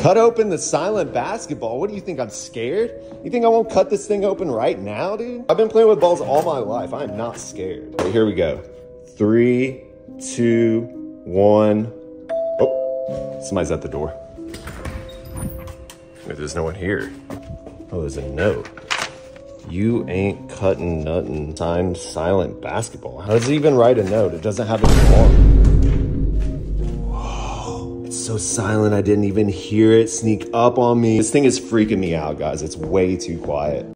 Cut open the silent basketball. What do you think, I'm scared? You think I won't cut this thing open right now, dude? I've been playing with balls all my life. I am not scared. Okay, here we go. 3, 2, 1. Oh, somebody's at the door. Wait, there's no one here. Oh, there's a note. You ain't cutting nothing. Signed silent basketball. How does it even write a note? It doesn't have a form. It's so silent, I didn't even hear it sneak up on me. This thing is freaking me out, guys. It's way too quiet.